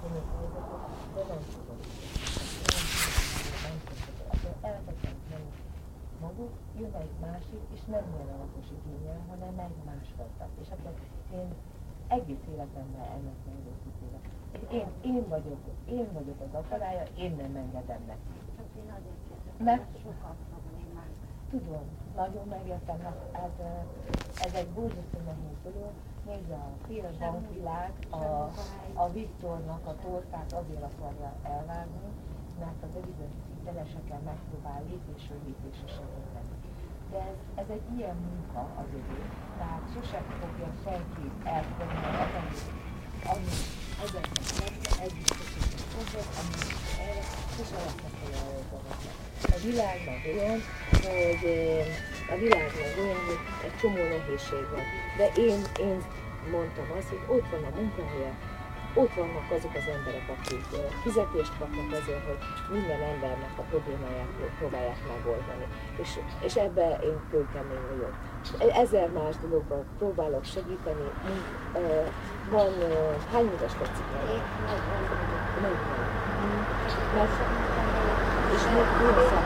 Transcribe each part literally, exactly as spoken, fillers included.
történő helyzetet, de nem tudom. Nem tudom. Akkor elkezdtek menni maguk, jön egy másik, és nem ilyen alapos igényel, hanem egy másfajta. És akkor én egész életemben ennek megőszítélek. Én, én vagyok, én vagyok az akadája, én nem engedem neki. Mert sokat problémák. Tudom, nagyon megértem, ez, ez egy borzasztó nehéz dolog. Nézd, a fél bankvilág a, a Viktornak a tortát azért akarja elvágni, mert az evidens hiteleseken megpróbál lépésről lépésre segíteni. De ez, ez egy ilyen munka az övé, tehát sosem fogja senki elfogadni a amit, amit ezeknek lenni, ez is köszönjük hozzá, amit erre sosem lesznek olyan dolgoknak. A világban olyan, hogy a világban olyan, hogy egy csomó nehézség van. De én, én mondtam azt, hogy ott van a munkahelye, ott vannak azok az emberek, akik fizetést kapnak azért, hogy minden embernek a problémáját próbálják megoldani. És, és ebben én kőkemény vagyok. Ezer más dologban próbálok segíteni. Van, hány éves tetszik meg? negyven. Mert, és még különben.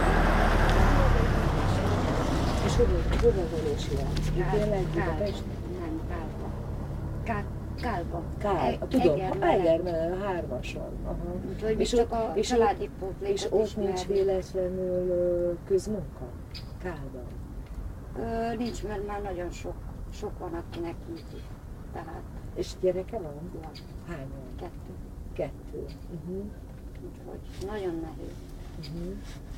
És hogyan valósulás? Tényleg Budapest? Nem, Kálba. Kálba. Kálba. Tudom, Egerben, a hármason. Úgyhogy mi csak a családi pótlékot és ott nincs véletlenül közmunka? Kálban? Ö, nincs, mert már nagyon sok, sok van, akinek így. Tehát. És gyereke van? Van. Hányan? Kettő. Kettő. Uh-huh. Úgyhogy nagyon nehéz. Uh-huh.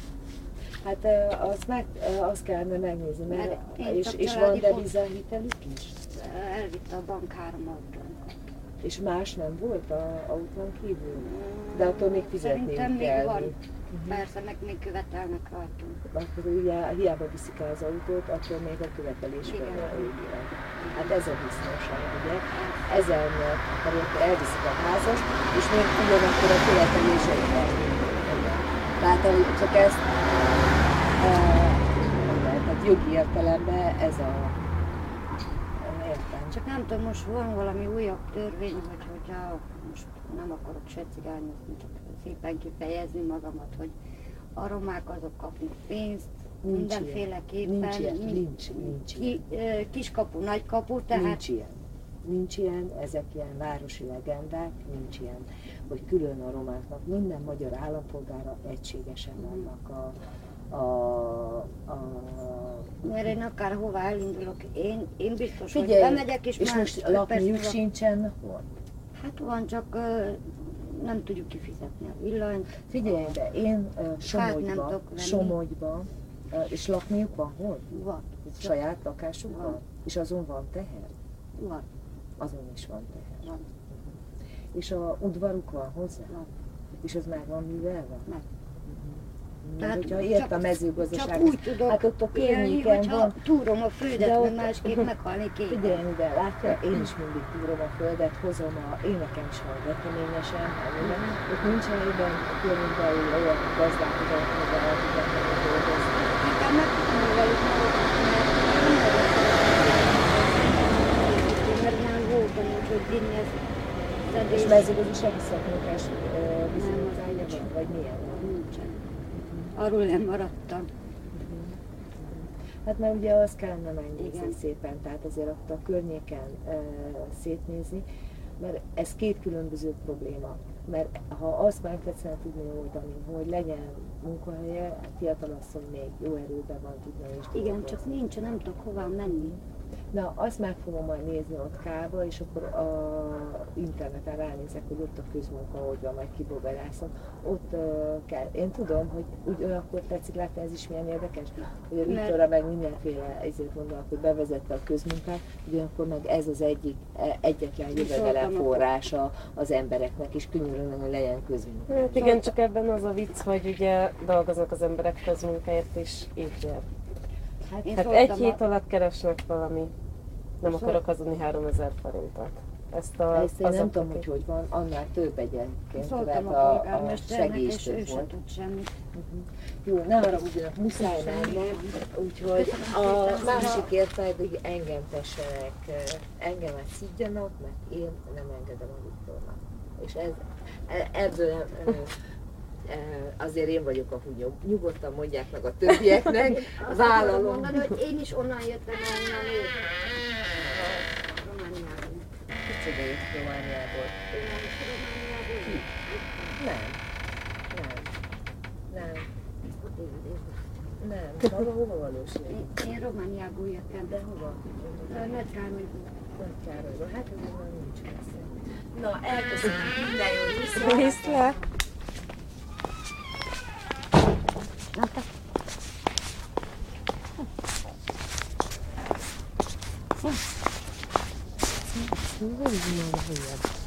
Hát azt, meg, azt kellene megnézni, mert, mert és, és van devizahitelük is? Elvitte a bank három autónkat. És más nem volt a autón kívül? De attól még fizetni kell. Még van. Uh-huh. Persze, meg még követelnek rajtunk. Akkor ugye hiába viszik el az autót, attól még a követelés felmerül. Hát ez a biztonság, ugye? Ezen, mert elviszik a házat, és még ugyanakkor a követelések van. Tehát csak ezt, e, tehát jogi értelemben ez a értem. Csak nem tudom, most van valami újabb törvény, vagy hogyha most nem akarok se cigányozni, csak szépen kifejezni magamat, hogy a romák azok kapnak pénzt, nincs mindenféleképpen. Nincs ilyen, nincs, nincs ki, ilyen. Kiskapu, nagykapu, tehát... Nincs ilyen. Nincs ilyen, ezek ilyen városi legendák, nincs ilyen, hogy külön a romáknak, minden magyar állampolgára egységesen vannak a, a, a... Mert én akárhová elindulok, én, én biztos, Figyelj, hogy bemegyek, és, és most lakniuk sincsen hol? Hát van, csak uh, nem tudjuk kifizetni a villanyt. Figyelj, de én uh, Somogyban, hát Somogyban, uh, és lakniuk van hol? Van. Saját lakásuk van? van? És azon van teher? Van. Azon is van teher. Van. És a udvaruk van hozzá? Van. És az már van művelve? Nem. Tehát, hogyha ért a mezőgazdaság, úgy tudok hát ott a környéken van. Túrom a földet, de mert másképp meghalni kéne. Figyelj ide, látja, én is mindig túrom a földet, hozom a, én nekem is van veteményesen, ott nincs helyben, körülbelül olyan gazdálkodók, hogy el tudják meg dolgozni. Nekem meg tudom velük mert már voltam úgy, hogy vinni ezt szedés. És mezőgazdasági szakmunkás bizonyítványa van, vagy milyen? Nincsen. Arról nem maradtam. Hát mert ugye azt kellene megnézni szépen, tehát azért ott a környéken e, szétnézni, mert ez két különböző probléma. Mert ha azt meg tetszene tudni oldani, hogy legyen munkahelye, fiatalasszony még jó erőben van tudni és igen, dolgozni. Csak nincs, nem tudok hová menni. Na, azt meg fogom majd nézni ott Kába, és akkor a interneten ránézek, hogy ott a közmunka, hogy van, majd kibogarászom. Ott uh, kell. Én tudom, hogy ugyanakkor tetszik látni, ez is milyen érdekes, hogy a Viktorra meg mindenféle ezért mondanak, hogy bevezette a közmunkát, ugyanakkor meg ez az egyik, egyetlen jövedelem forrása az embereknek, és könyörülne, hogy legyen közmunka. Hát igen, csak ebben az a vicc, hogy ugye dolgoznak az emberek közmunkáért, és így jár. Hát, hát egy hét a... alatt keresnek valami, nem szóval... akarok hazudni háromezer forintot. Ezt a, Ezt én nem tudom, hogy hogy van, annál több egyébként, mert a, a segély is több volt. Semmit. Uh-huh. Jó, ne arra ugyanak, muszáj mennem, úgyhogy a másikért pedig engem tessenek, engemet szidjanak, mert én nem engedem a Viktornak. És ez, e- ebből e- e- azért én vagyok a hunyom. Nyugodtan mondják meg a többieknek, Azt akarom vállalom. mondani, hogy én is onnan jöttem, onnan ő. Romániából. Kicsoda jött Romániából. Én nem is Romániából. Ki? Nem. Nem. Nem. Ott én, én. Nem. Maga hova valós ilyen? Én, én Romániából jöttem. De hova? A Nagy Károlyból. Nagy Károlyban. Hát ez már nincs messze. Na, elköszönöm. Minden jó viszont. Viszlát! Na, te. Nagyon hülye.